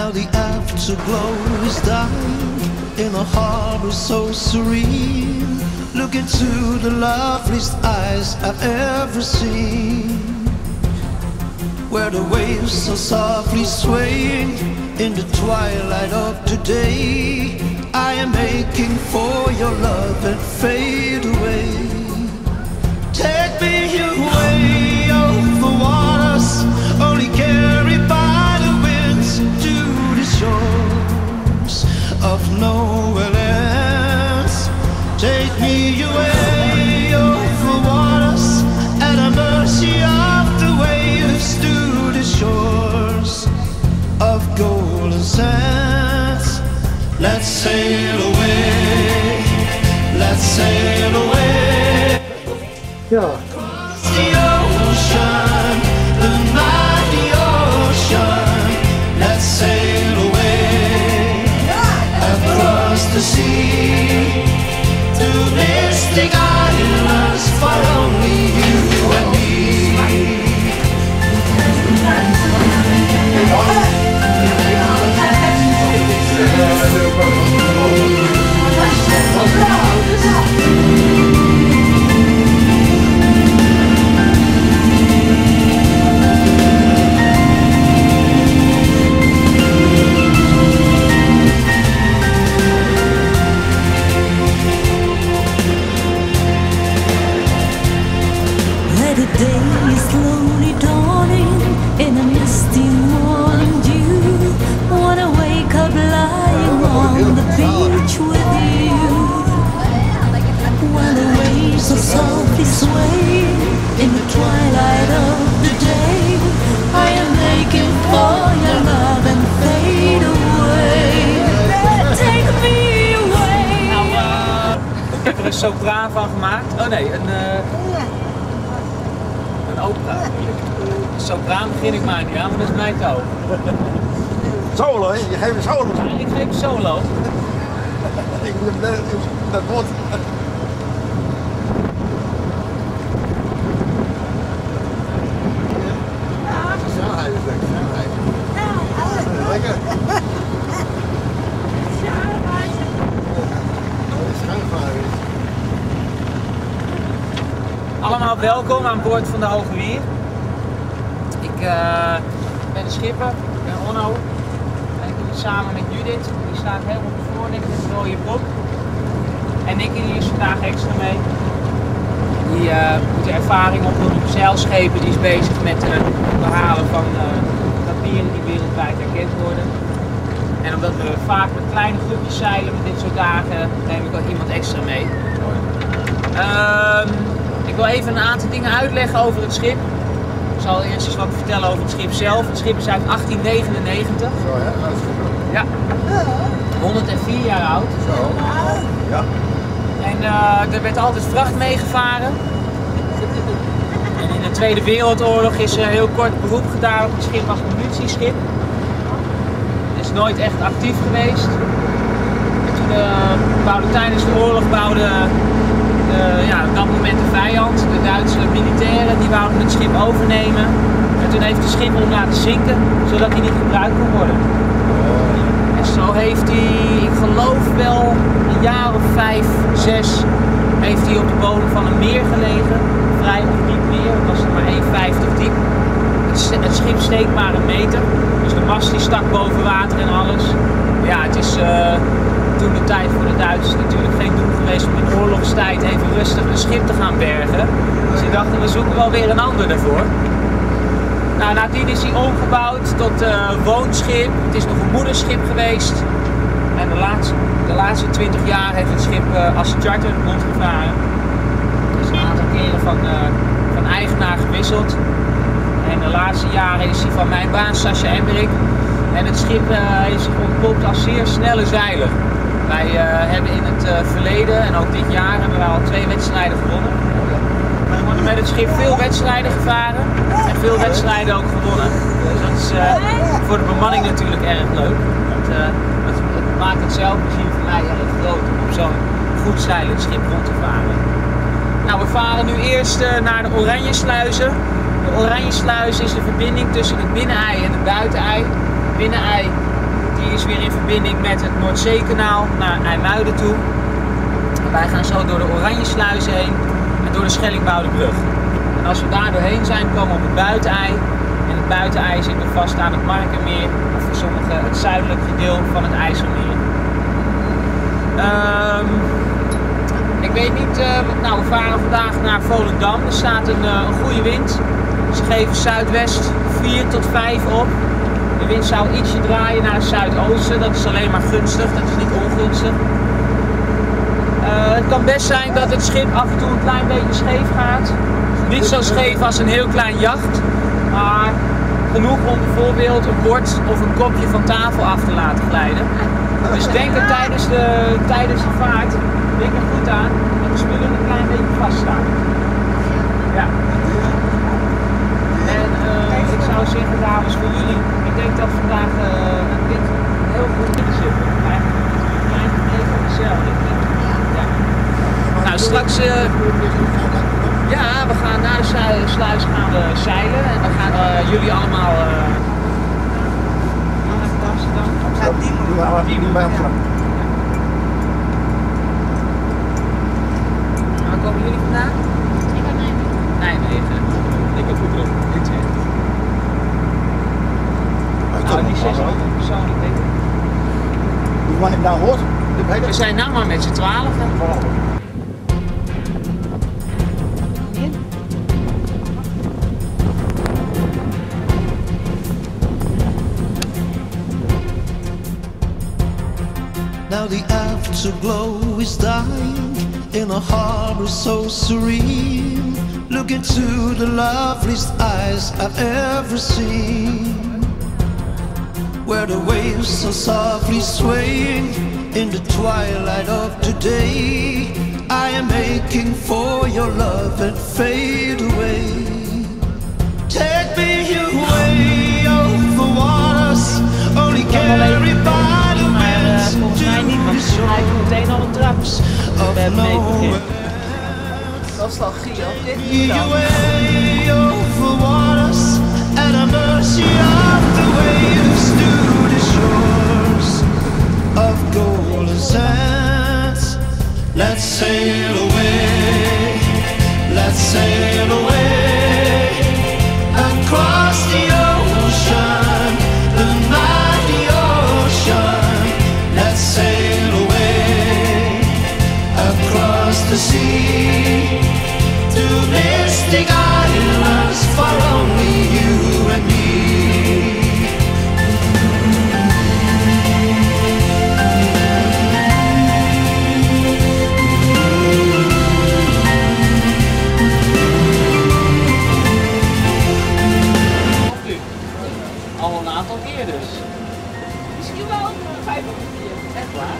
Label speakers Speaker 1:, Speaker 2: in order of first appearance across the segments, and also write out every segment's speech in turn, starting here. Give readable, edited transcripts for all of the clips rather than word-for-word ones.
Speaker 1: Now the afterglow is dying in a harbor so serene, looking to the loveliest eyes I've ever seen, where the waves are softly swaying in the twilight of today. I am aching for your love and fade away. Take me away over waters only carried by the winds to the shores of nowhere else. Take me away over waters at the mercy of the waves to the shores of golden sands. Let's sail away, let's sail away.
Speaker 2: Ja.
Speaker 1: Across the ocean, the mighty ocean. Let's sail away across the sea to mystic islands for only you and me.
Speaker 3: The day is slowly dawning in a misty morning dew. Wanna wake up lying on the beach with you, while the waves are softly swaying in the twilight of the day. I am aching for your love and fade away. Take me away.
Speaker 4: Nou, ik heb er een sopraan van gemaakt. Oh nee, een opera. Sopraan begin ik maar niet aan, maar dat is mijn touw.
Speaker 2: Solo, hè? Je geeft een solo.
Speaker 4: Ja, ik geef solo.
Speaker 2: Ik moet hem dat wordt. Snelheid is lekker, snelheid. Lekker.
Speaker 4: Allemaal welkom aan boord van de Hoge Wier. Ik ben de schipper, ik ben Onno. Ik doe het samen met Judith, die staat helemaal voor, net met een rode broek. En Nicky die is vandaag extra mee. Die moet de ervaring opdoen op zeilschepen, die is bezig met het behalen van papieren die wereldwijd erkend worden. En omdat we vaak met kleine groepjes zeilen met dit soort dagen, neem ik ook iemand extra mee. Ik wil even een aantal dingen uitleggen over het schip. Ik zal eerst eens wat vertellen over het schip zelf. Het schip is uit 1899.
Speaker 2: Zo, hè? Dat is goed.
Speaker 4: Ja. 104 jaar oud.
Speaker 2: Zo. Ja.
Speaker 4: En er werd altijd vracht meegevaren. En in de Tweede Wereldoorlog is er heel kort beroep gedaan op het schip als munitieschip. Het is nooit echt actief geweest. En toen tijdens de oorlog bouwde op dat moment de vijand, de Duitse militairen, die wouden het schip overnemen. En toen heeft de schip hem laten zinken, zodat hij niet gebruikt kon worden. En zo heeft hij, ik geloof wel een jaar of 5, 6, heeft hij op de bodem van een meer gelegen. Vrij ondiep meer, het was er maar 1,50 diep. Het schip steekt maar een meter, dus de mast die stak boven water en alles. Ja, het is toen de tijd voor de Duitsers natuurlijk geen doel geweest om in oorlogstijd even rustig een schip te gaan bergen. Dus die dachten, we zoeken wel weer een ander daarvoor. Nou, nadien is hij omgebouwd tot woonschip. Het is nog een moederschip geweest. En de laatste 20 jaar heeft het schip als charter rondgevaren. Dus een aantal keren van eigenaar gewisseld. En de laatste jaren is hij van mijn baan, Sascha Emmerik. En het schip is zich ontpopt als zeer snelle zeiler. Wij hebben in het verleden en ook dit jaar hebben wij al 2 wedstrijden gewonnen. Er worden met het schip veel wedstrijden gevaren en veel wedstrijden ook gewonnen. Dus dat is voor de bemanning natuurlijk erg leuk. Het maakt het zeilplezier voor mij erg groot om op zo'n goed zeilend schip rond te varen. Nou, we varen nu eerst naar de Oranjesluizen. De Oranjesluis is de verbinding tussen het binnenei en het buitenei. Het binnenei is weer in verbinding met het Noordzeekanaal naar IJmuiden toe. En wij gaan zo door de Oranjesluizen heen en door de Schellingbouwderbrug. En als we daar doorheen zijn, komen we op het Buitenij. En het Buitenij zitten we vast aan het Markermeer, of voor sommigen het zuidelijke deel van het IJsselmeer. Ik weet niet, nou we varen vandaag naar Volendam. Er staat een goede wind. Ze geven zuidwest 4 tot 5 op. De wind zou ietsje draaien naar het zuidoosten. Dat is alleen maar gunstig, dat is niet ongunstig. Het kan best zijn dat het schip af en toe een klein beetje scheef gaat. Niet zo scheef als een heel klein jacht, maar genoeg om bijvoorbeeld een bord of een kopje van tafel af te laten glijden. Dus denk er tijdens de vaart, denk er goed aan dat de spullen een klein beetje vaststaan. Ja. En ik zou zeggen, dames, voor jullie, ik denk dat vandaag dit heel goed in zit. Eigenlijk even hetzelfde. Ja. Nou, straks, ja, we gaan naar de sluis gaan we zeilen en dan gaan jullie allemaal naar Amsterdam.
Speaker 2: Bij Amsterdam.
Speaker 4: Waar komen jullie vandaan?
Speaker 5: Ik heb Nijmegen.
Speaker 4: Nijmegen. Ik heb Utrecht. Nou, die 600 persoonlijk denk ik.
Speaker 2: Wanneer je nou hoort?
Speaker 4: We zijn nou maar met z'n 12.
Speaker 1: Now the afterglow is dying in a harbor so serene, look into the loveliest eyes I've ever seen, where the waves are softly swaying in the twilight of today. I am aching for your love and fade away. Take me away over waters only carried by the winds
Speaker 4: Volgens mij niet, want ze lijken meteen al een trap. We hebben mee begin. Nostalgie, ook dit niet dan.
Speaker 1: away over waters at the mercy of the waves to the shores of golden sands. Let's sail away, let's sail away across the ocean, the mighty ocean. Let's sail away across the sea to mystic islands for only you and me.
Speaker 4: Al een aantal keer dus.
Speaker 5: Misschien wel 5 keer.
Speaker 4: Echt waar?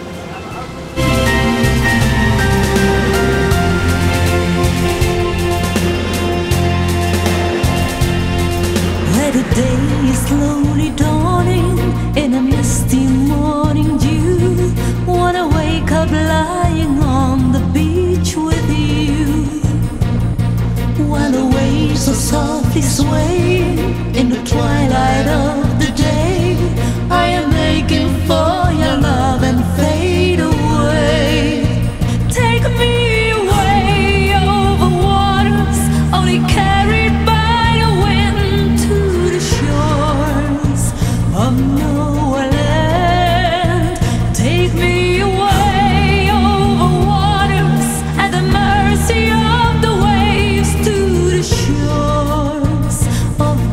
Speaker 3: Where the day is slowly dawning in a misty morning dew, wanna wake up lying on the beach with you, while the waves are softly swaying in the twilight of the day. I am aching for your love and fade away. Take me away over waters only carried by the wind to the shores of nowhere land. Take me away over waters at the mercy of the waves to the shores of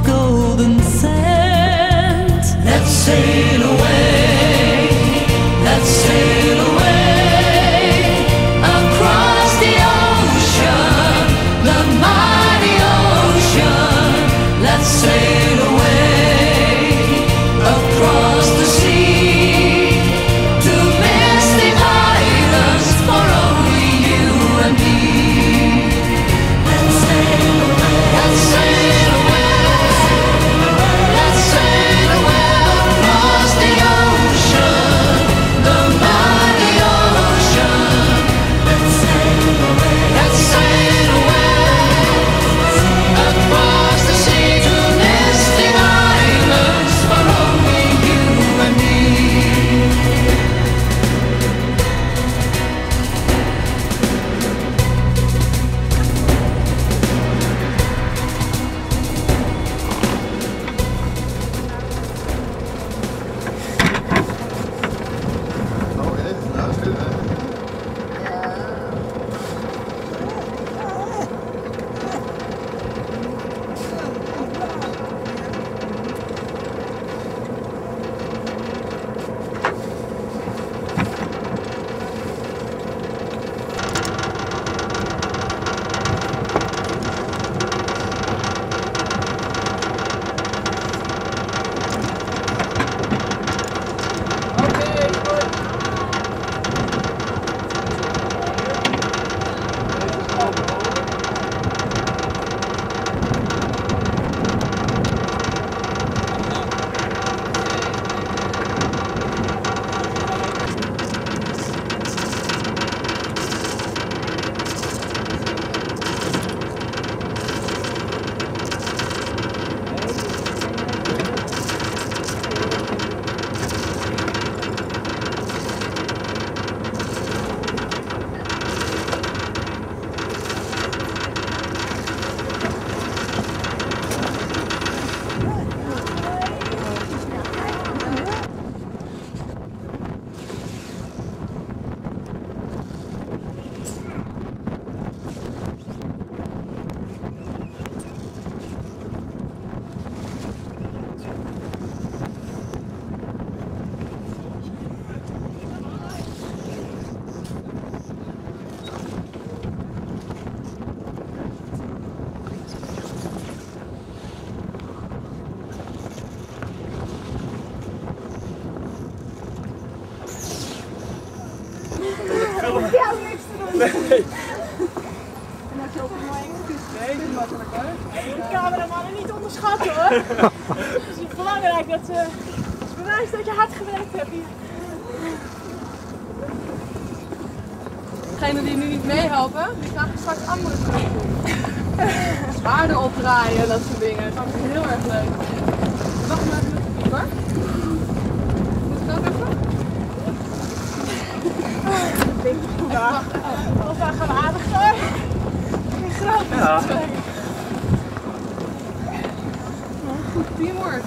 Speaker 6: hoef jou niks te doen. Nee. En dat je ook een mooi excuus. Nee, dat is makkelijk hoor. Je moet de cameramannen niet onderschatten hoor. Het is belangrijk dat ze bewijst dat je hard gewerkt hebt hier. Degenen die nu niet meehelpen, die gaan straks andere dingen doen. Zwaarden opdraaien en dat soort dingen. Dat is heel erg leuk. Wacht maar even met de pieper. Moet ik ook even? Of daar gaan we aardig door. Geen grap. Ja. Goed teamwork.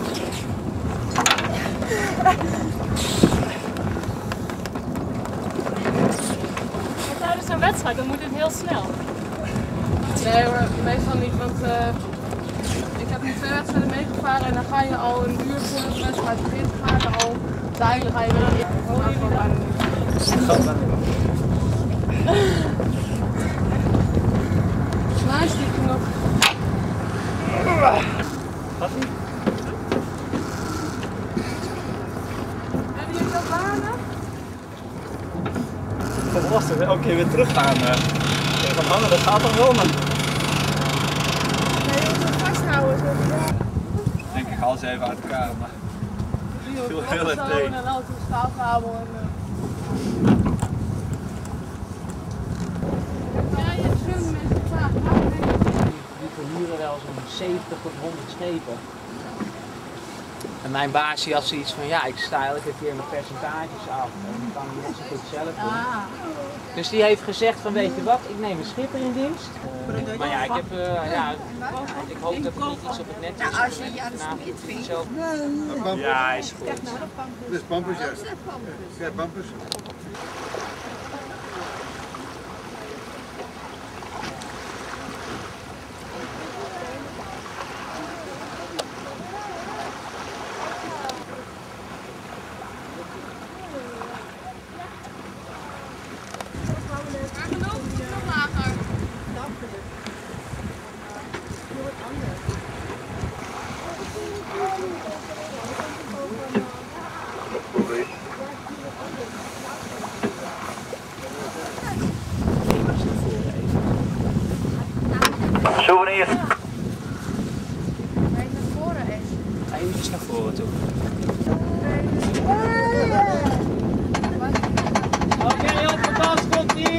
Speaker 5: Tijdens een wedstrijd, dan moet het heel snel.
Speaker 6: Nee hoor, meestal niet, want ik heb nu 2 wedstrijden meegevaren en dan ga je al een uur voor de wedstrijd begint, ga je al duidelijk, ga je wel niet. Sluisdiepje nog.
Speaker 4: Wat niet?
Speaker 6: Hebben jullie dat banen?
Speaker 7: Dat was lastig, elke keer weer terug gaan. Van hangen, dat gaat dan wel, maar...
Speaker 6: Nee, je moet het vasthouden.
Speaker 7: Ik denk, ik haal ze even uit elkaar, maar... Heel erg tegen.
Speaker 6: En dan een staalkabel en... Ja, je hebt veel mensen vragen.
Speaker 4: Die verhuren wel zo'n 70 tot 100 schepen. En mijn baas die had zoiets van, ja, ik sta elke keer mijn percentages af. En dan kan hij net zo goed zelf doen. Dus die heeft gezegd van, weet je wat, ik neem een schipper in dienst. Maar ja, ik heb, ik hoop dat ik niet iets op het net is. Als je het zelf... Ja, is goed.
Speaker 2: Dit is Pampers, juist. Ja, Pampers.
Speaker 7: Souvenir.
Speaker 4: Even naar voren toe. Oké, op de pas komt ie.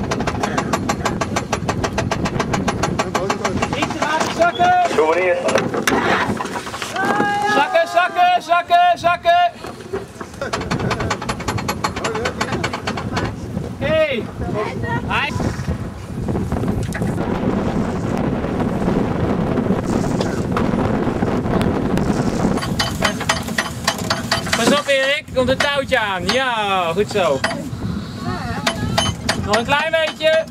Speaker 4: Niet te laten zakken.
Speaker 7: Souvenir.
Speaker 4: Zakken, zakken, zakken, zakken. Oké. Hij. Pas op Erik, er komt een touwtje aan. Ja, goed zo. Nog een klein beetje.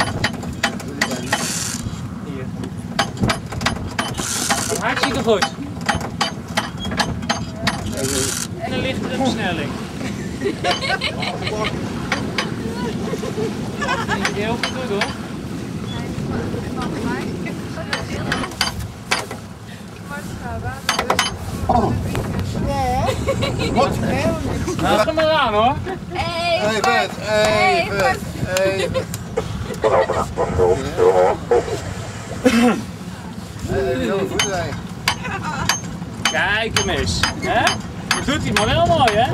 Speaker 4: Hier. Hartstikke goed. En een lichtere versnelling. Heel goed hoor.
Speaker 2: Wat?
Speaker 4: Nou, ga maar aan hoor.
Speaker 2: Even.
Speaker 4: Kijk hem eens. Hè? Dat doet hij maar wel mooi hè?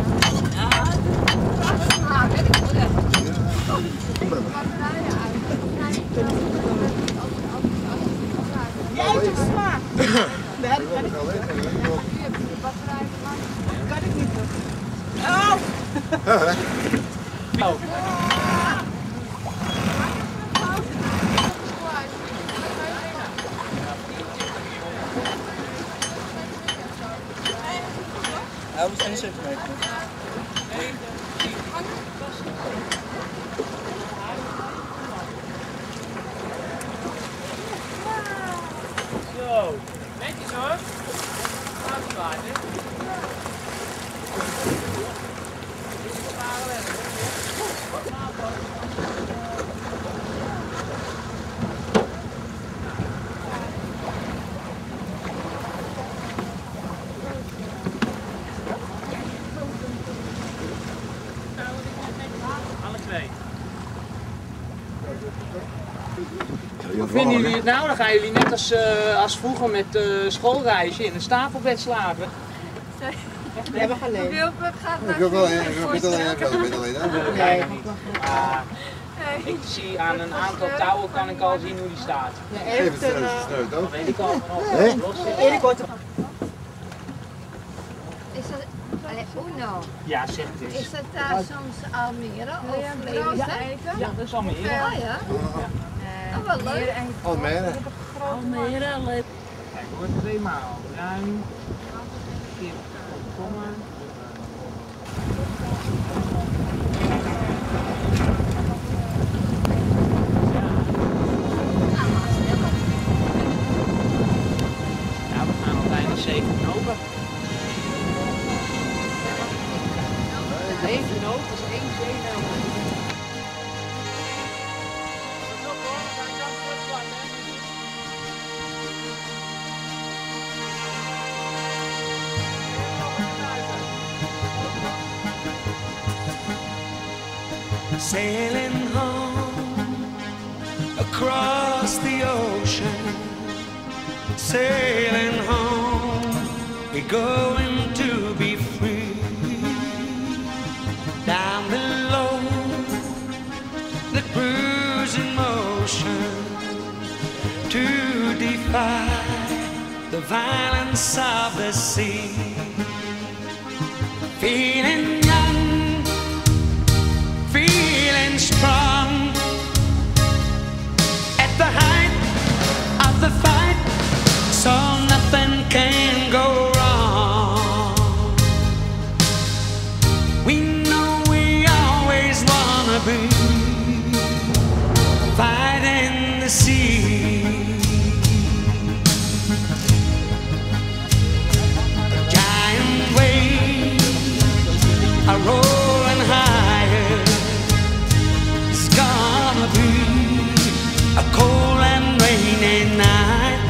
Speaker 6: Jij hebt het smaak. Nee, dat kan ik niet. Kan ik niet doen. Oh!
Speaker 4: Oh.
Speaker 7: Hij was 1 centimeter.
Speaker 4: Zo, netjes hoor. Uitgevaard hè. Alle twee. Hoe vinden jullie het nou? Dan gaan jullie net als vroeger met schoolreizen in een stapelbed slapen.
Speaker 6: We hebben geleerd.
Speaker 2: Ik wil wel, ik weet alleen.
Speaker 4: Nee. Ik zie aan een aantal touwen kan ik al zien hoe die staat.
Speaker 2: Even sneu, toch?
Speaker 4: Dat weet ik al vanaf los zit.
Speaker 6: Erik wordt er.
Speaker 8: Is dat Uno?
Speaker 4: Ja, zeg het eens.
Speaker 8: Is dat daar soms Almere of Leeuwarden?
Speaker 4: Ja, dat is al meer.
Speaker 8: Oh ja? Oh, wel leuk.
Speaker 2: Almere.
Speaker 3: Almere, leuk.
Speaker 4: Kijk hoor, 2 maal. Bruin. Kip, komkommer. Ja, we gaan al bijna 7 knopen. 1 knoop is 1 zeenoog. Pas op hoor, we gaan kant terugplakken.
Speaker 1: Sailing home across the ocean, sailing home, we're going to be free. Down below, the cruise in motion to defy the violence of the sea. Feeling young, feeling strong, at the height of the fight, so nothing can go wrong. We know we always wanna be fighting the sea. Giant waves are rolling higher. It's gonna be a cold and rainy night.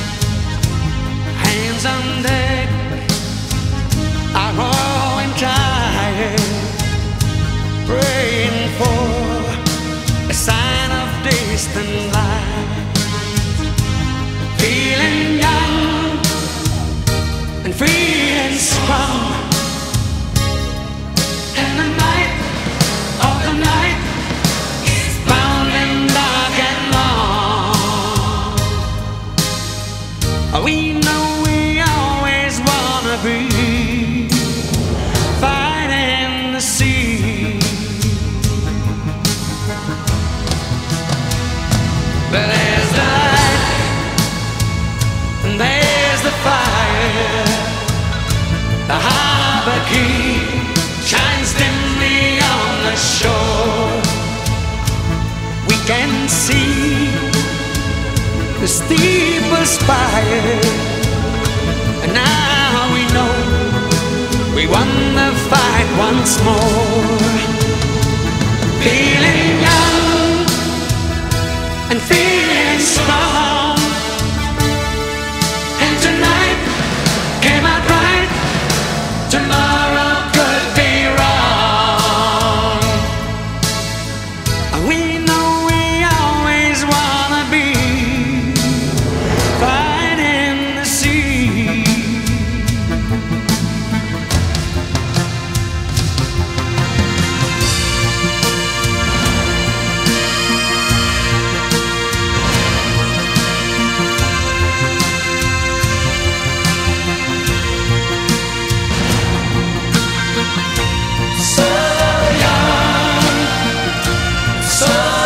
Speaker 1: Hands on deck are rowing tired, praying for a sign of distant light. Feeling young and feeling strong, and the night of the night is bound and dark and long. We know we always wanna be fighting the sea. But there's the light and there's the fire. The harbor key shines dimly on the shore. We can see the steeple spire, and now we know we won the fight once more. Feeling young and feeling strong, and tonight came out right. Tomorrow could be wrong. We know we always wanna be fighting the sea. So young, so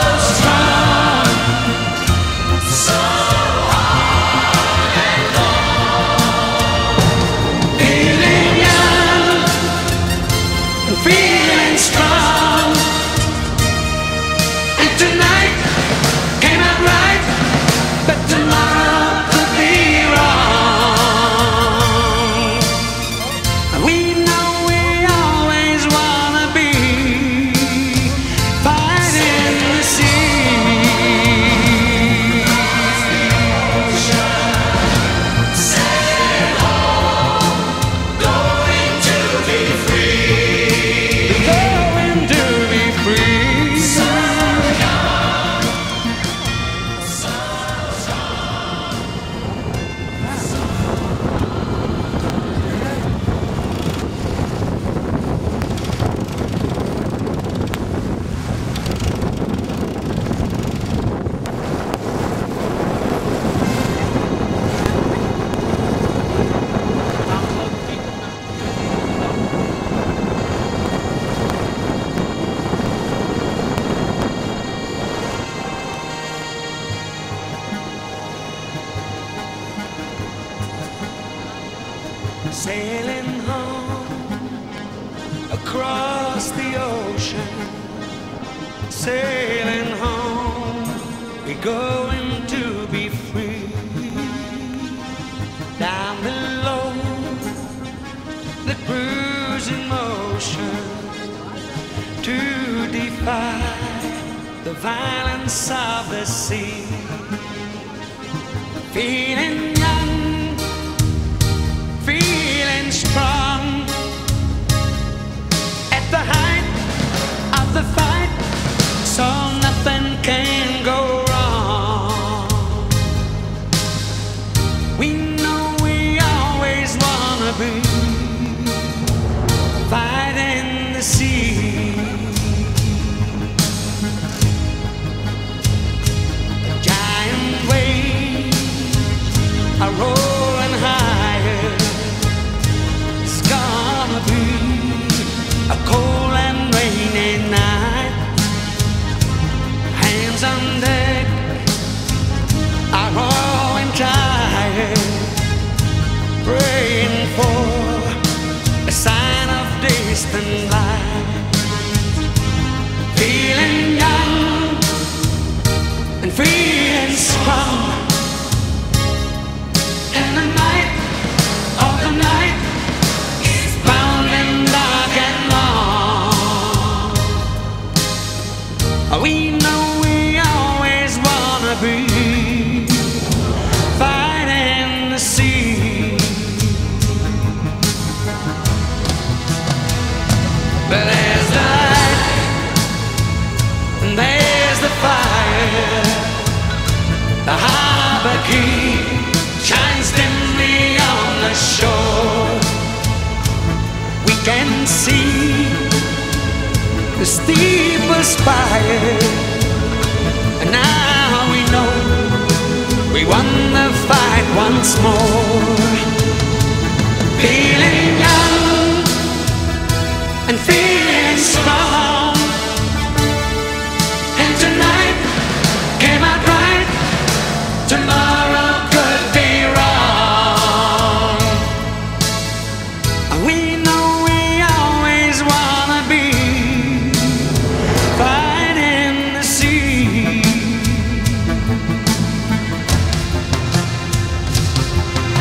Speaker 9: sailing home across the ocean, sailing home, we're going to be free. Down below, the cruising motion, to defy the violence of the sea. Feeling young, feeling strong, at the height of the fight, so nothing can go wrong. We know we always wanna be fighting the sea. The giant waves are rolling higher. It's gonna be a cold and rainy night. Hands on deck are rolling tired, praying for a sign of distant light. Feeling young and feeling strong, and the night of the night is bound and dark and long. We know we always wanna be fighting the sea. But there's the light, and there's the fire. The harbor key shines dimly on the shore. We can see the steeple spire, and now we know we won the fight once more. Feeling young and feeling strong, and tonight came out right, tomorrow could be wrong. We know we always wanna be fighting the sea.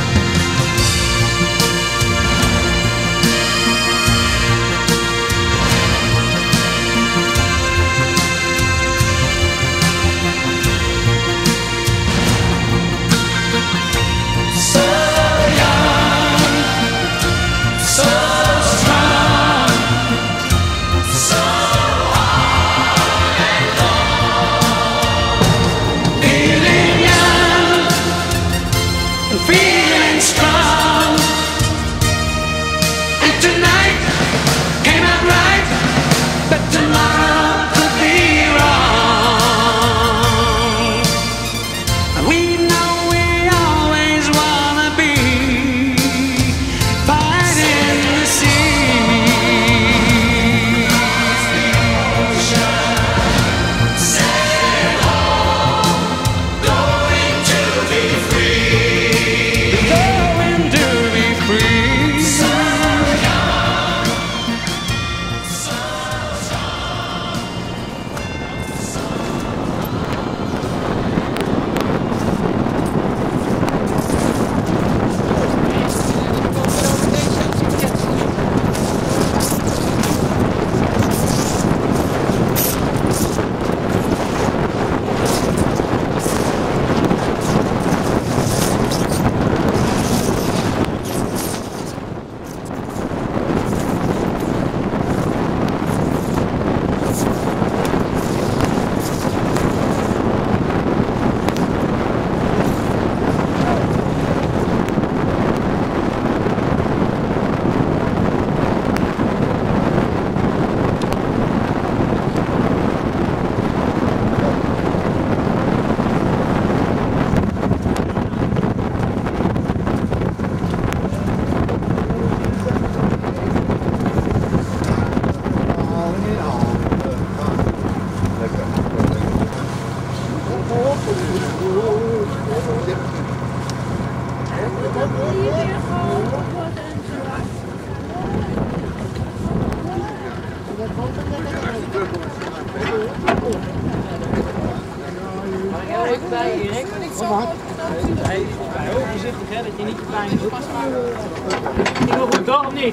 Speaker 4: bij, Erik. Nee, heel voorzichtig hè, dat je niet je pijn doet. Ging wel goed toch, of niet?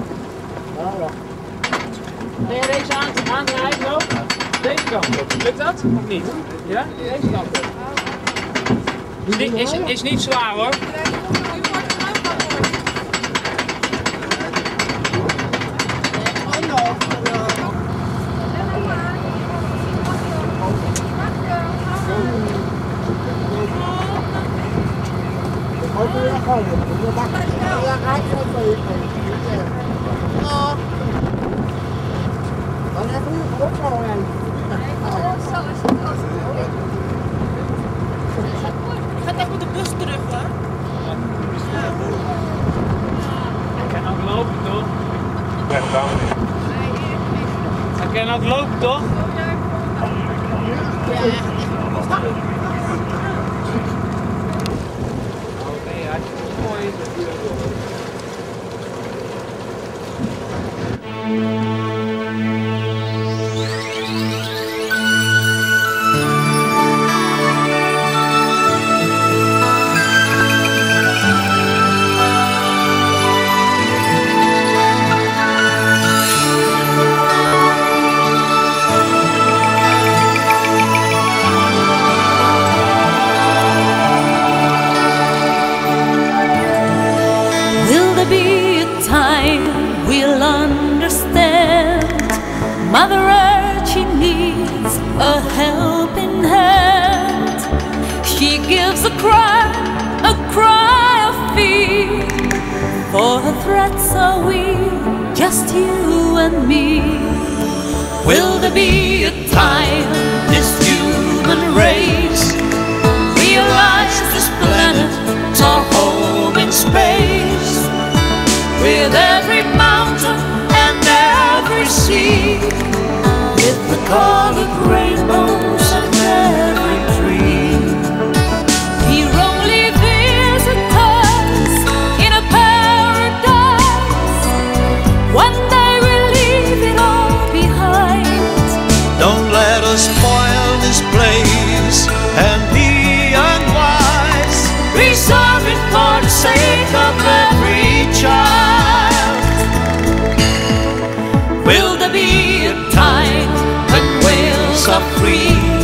Speaker 4: Ben je deze aandraaien ook? Deze kant op. Lukt dat? Of niet? Ja? Deze kant op. Is niet zwaar hoor.
Speaker 6: Je gaat echt met de bus terug hoor.
Speaker 4: Ik kan ook lopen toch? Ik kan ook lopen toch? Oké, hartstikke mooi.
Speaker 3: We'll understand Mother Earth, she needs a helping hand. She gives a cry of fear. For her threats are weak, just you and me. Will there be a time this human race realize this planet's our home in space? With every mountain and every sea, with the colored rainbows and every tree. We're only visitors in a paradise. One day we'll leave it all behind.
Speaker 1: Don't let us spoil this place and be unwise.
Speaker 3: Preserve it for the sake of every child. Will there be a time when whales are free?